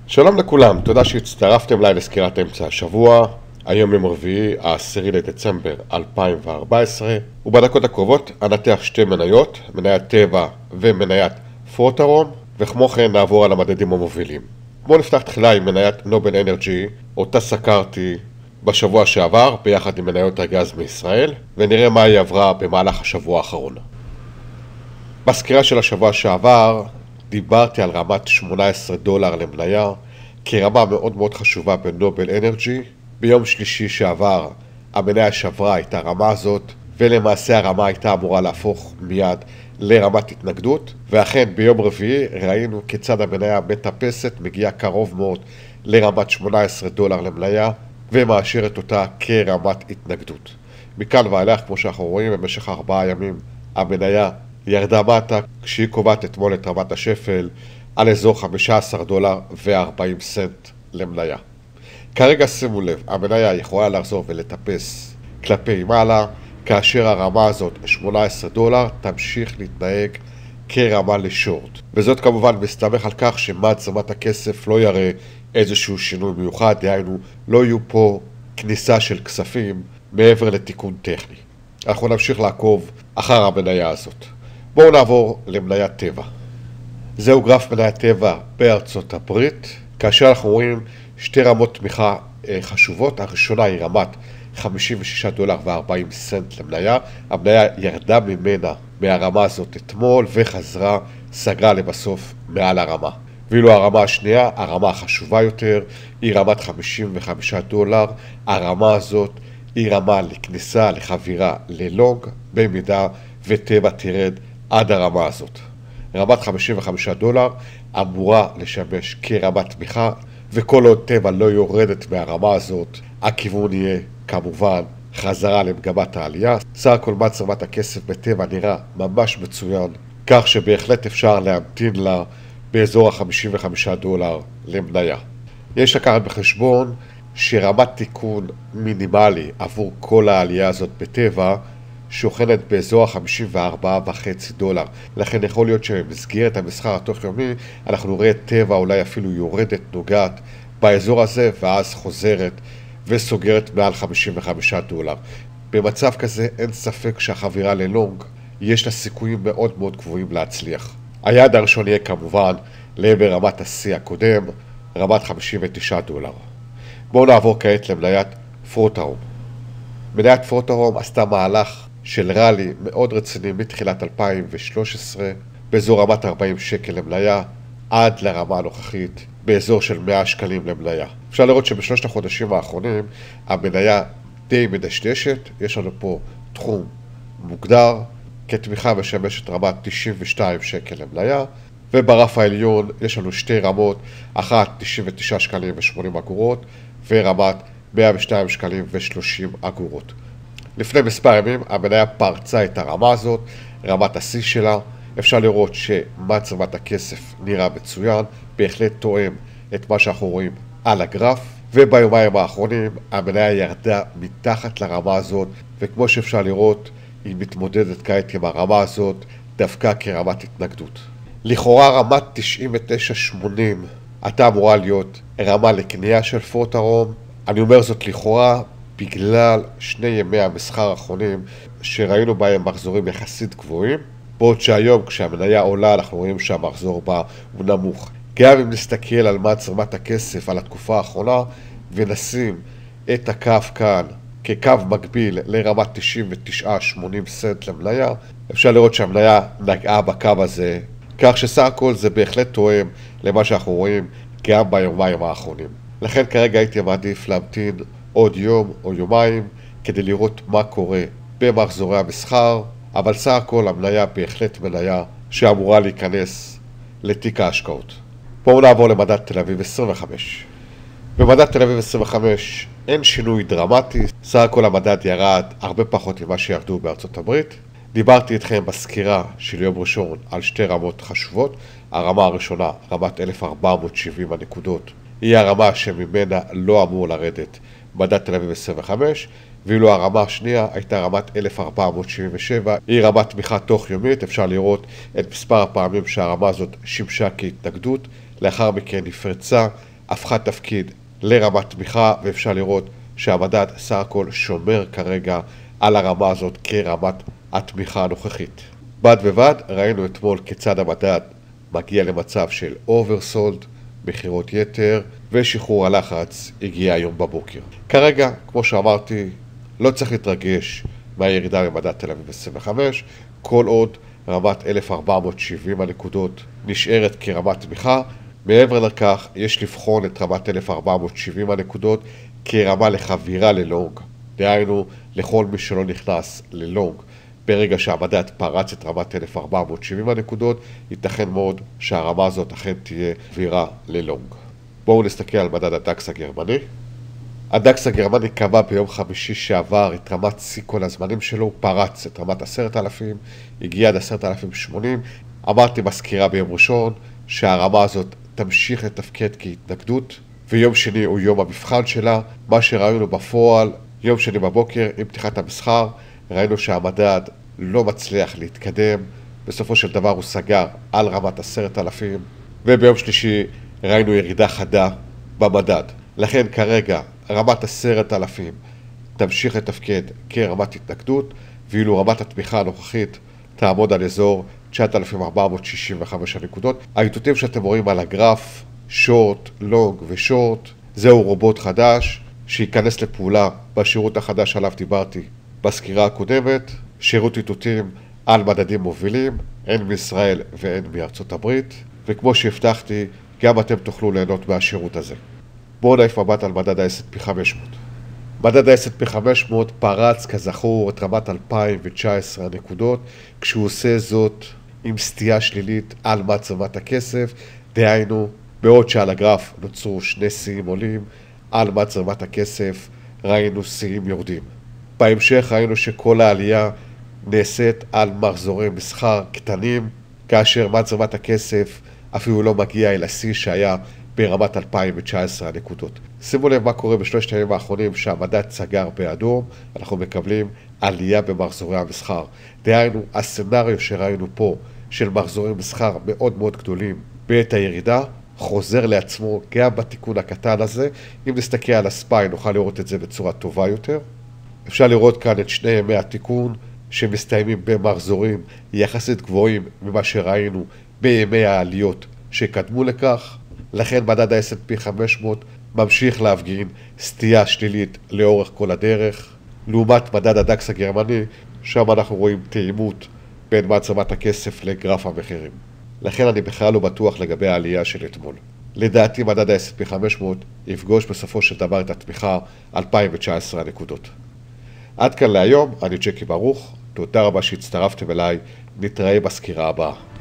שלום לכולם, תודה שהצטרפתם אליי לסקירת אמצע השבוע. היום יום רביעי, ה-10 לדצמבר 2014, ובדקות הקרובות אנתח שתי מניות, מניית טבע ומניית פרוטרום, וכמו כן נעבור על המדדים המובילים. בואו נפתח תחילה עם מניית נובל אנרג'י, אותה סקרתי בשבוע שעבר ביחד עם מניות הגז מישראל, ונראה מה היא עברה במהלך השבוע האחרון. בסקירה של השבוע שעבר דיברתי על רמת $18 למניה כרמה מאוד מאוד חשובה בנובל אנרג'י. ביום שלישי שעבר המניה שברה את הרמה הזאת, ולמעשה הרמה הייתה אמורה להפוך מיד לרמת התנגדות, ואכן ביום רביעי ראינו כיצד המניה מטפסת, מגיעה קרוב מאוד לרמת $18 למניה ומאשרת אותה כרמת התנגדות. מכאן ואילך, כמו שאנחנו רואים, במשך 4 ימים המניה ירדה מטה, כשהיא קובעת אתמול את רמת השפל על אזור $15.40 למניה. כרגע שימו לב, המניה יכולה לחזור ולטפס כלפי מעלה, כאשר הרמה הזאת $18 תמשיך להתנהג כרמה לשורט. וזאת כמובן מסתמך על כך שמעצמת הכסף לא יראה איזשהו שינוי מיוחד, דהיינו לא יהיו פה כניסה של כספים מעבר לתיקון טכני. אנחנו נמשיך לעקוב אחר המניה הזאת. בואו נעבור למניית טבע. זהו גרף מניית טבע בארצות הברית, כאשר אנחנו רואים שתי רמות תמיכה חשובות. הראשונה היא רמת $56.40 למניה. המניה ירדה מהרמה הזאת אתמול וחזרה, סגרה לבסוף מעל הרמה. ואילו הרמה השנייה, הרמה החשובה יותר, היא רמת $55. הרמה הזאת היא רמה לכניסה, לחבירה ללונג, במידה וטבע תרד עד הרמה הזאת. רמת $55 אמורה לשמש כרמת תמיכה, וכל עוד טבע לא יורדת מהרמה הזאת, הכיוון יהיה כמובן חזרה למגמת העלייה. סך הכל מעצמת הכסף בטבע נראה ממש מצוין, כך שבהחלט אפשר להמתין לה באזור $55 למניה. יש לקחת בחשבון שרמת תיקון מינימלי עבור כל העלייה הזאת בטבע שוכנת באזור $54.5. לכן יכול להיות שבמסגרת המסחר התוך יומי אנחנו נראה טבע אולי אפילו יורדת, נוגעת באזור הזה, ואז חוזרת וסוגרת מעל $55. במצב כזה אין ספק שהחבירה ללונג יש לה סיכויים מאוד מאוד גבוהים להצליח. היעד הראשון יהיה כמובן לעבר רמת השיא הקודם, רמת $59. בואו נעבור כעת למניית פרוטרום. מניית פרוטרום עשתה מהלך של ראלי מאוד רציני מתחילת 2013 באזור רמת $40 למניה עד לרמה הנוכחית באזור של $100 למניה. אפשר לראות שבשלושת החודשים האחרונים המניה די מדשדשת. יש לנו פה תחום מוגדר כתמיכה משמשת רמת $92 למניה, וברף העליון יש לנו שתי רמות, אחת $99.80 ורמת $102.30. לפני מספר ימים המניה פרצה את הרמה הזאת, רמת השיא שלה. אפשר לראות שמעצמת הכסף נראה מצוין, בהחלט תואם את מה שאנחנו רואים על הגרף, וביומיים האחרונים המניה ירדה מתחת לרמה הזאת, וכמו שאפשר לראות היא מתמודדת כעת עם הרמה הזאת דווקא כרמת התנגדות. לכאורה רמת 99.80 הייתה אמורה להיות רמה לקנייה של פרוטרום. אני אומר זאת לכאורה בגלל שני ימי המסחר האחרונים שראינו בהם מחזורים יחסית גבוהים, בעוד שהיום כשהמניה עולה אנחנו רואים שהמחזור בה הוא נמוך. גם אם נסתכל על מעצמת הכסף על התקופה האחרונה ונשים את הקו כאן כקו מקביל לרמת 99.80 למניה, אפשר לראות שהמניה נגעה בקו הזה, כך שסך הכל זה בהחלט תואם למה שאנחנו רואים גם ביומיים האחרונים. לכן כרגע הייתי מעדיף להמתין עוד יום או יומיים כדי לראות מה קורה במחזורי המסחר, אבל סך הכל המניה בהחלט מניה שאמורה להיכנס לתיק ההשקעות. בואו נעבור למדד תל אביב 25. במדד תל אביב 25 אין שינוי דרמטי, סך הכל המדד ירד הרבה פחות ממה שירדו בארצות הברית. דיברתי איתכם בסקירה של יום ראשון על שתי רמות חשובות. הרמה הראשונה, רמת 1,470 הנקודות, היא הרמה שממנה לא אמור לרדת מדד תל אביב 25, ואילו הרמה השנייה הייתה רמת 1,477, היא רמת תמיכה תוך יומית. אפשר לראות את מספר הפעמים שהרמה הזאת שימשה כהתנגדות, לאחר מכן נפרצה הפכה תפקיד לרמת תמיכה, ואפשר לראות שהמדד סך הכל שומר כרגע על הרמה הזאת כרמת התמיכה הנוכחית. בד בבד ראינו אתמול כיצד המדד מגיע למצב של אוברסולד, מחירות יתר, ושחרור הלחץ הגיע היום בבוקר. כרגע, כמו שאמרתי, לא צריך להתרגש מהירידה במדד תל אביב 25, כל עוד רמת 1470 הנקודות נשארת כרמת תמיכה. מעבר לכך, יש לבחון את רמת 1470 הנקודות כרמה לחבירה ללונג. דהיינו, לכל מי שלא נכנס ללונג, ברגע שהמדד פרץ את רמת 1470 הנקודות, ייתכן מאוד שהרמה הזאת אכן תהיה חבירה ללונג. בואו נסתכל על מדד הדקס הגרמני. הדקס הגרמני קבע ביום חמישי שעבר את רמת שיא כל הזמנים שלו, פרץ את רמת 10,000, הגיע עד 10,080. אמרתי בסקירה ביום ראשון שהרמה הזאת תמשיך לתפקד כהתנגדות, ויום שני הוא יום המבחן שלה. מה שראינו בפועל, יום שני בבוקר עם פתיחת המסחר, ראינו שהמדד לא מצליח להתקדם, בסופו של דבר הוא סגר על רמת 10,000, וביום שלישי ראינו ירידה חדה במדד. לכן כרגע רמת 10,000 תמשיך לתפקד כרמת התנגדות, ואילו רמת התמיכה הנוכחית תעמוד על אזור 9,465 הנקודות. האיתותים שאתם רואים על הגרף, שורט, לונג ושורט, זהו רובוט חדש שייכנס לפעולה בשירות החדש עליו דיברתי בסקירה הקודמת, שירות איתותים על מדדים מובילים, הן מישראל והן מארצות הברית, וכמו שהבטחתי, גם אתם תוכלו ליהנות מהשירות הזה. בואו נעיף מבט על מדד ה-S&P 500. מדד ה-S&P 500 פרץ כזכור את רמת 2019 הנקודות, כשהוא עושה זאת עם סטייה שלילית על מצבת הכסף, דהיינו, בעוד שעל הגרף נוצרו שני שיאים עולים, על מצבת הכסף ראינו שיאים יורדים. בהמשך ראינו שכל העלייה נעשית על מחזורי מסחר קטנים, כאשר מצבת הכסף אפילו לא מגיע אל השיא שהיה ברמת 2019 הנקודות. שימו לב מה קורה בשלושת הימים האחרונים שהמדד סגר באדום, אנחנו מקבלים עלייה במחזורי המסחר. דהיינו, הסצנריו שראינו פה של מחזורי מסחר מאוד מאוד גדולים בעת הירידה, חוזר לעצמו גם בתיקון הקטן הזה. אם נסתכל על הספיי נוכל לראות את זה בצורה טובה יותר. אפשר לראות כאן את שני ימי התיקון שמסתיימים במחזורים יחסית גבוהים ממה שראינו בימי העליות שקדמו לכך. לכן מדד ה-S&P 500 ממשיך להפגין סטייה שלילית לאורך כל הדרך, לעומת מדד הדקס הגרמני, שם אנחנו רואים תאימות בין מצבת הכסף לגרף המחירים. לכן אני בכלל לא בטוח לגבי העלייה של אתמול. לדעתי מדד ה-S&P 500 יפגוש בסופו של דבר את התמיכה 2019 הנקודות. עד כאן להיום, אני ג'קי ברוך, תודה רבה שהצטרפתם אליי, נתראה בסקירה הבאה.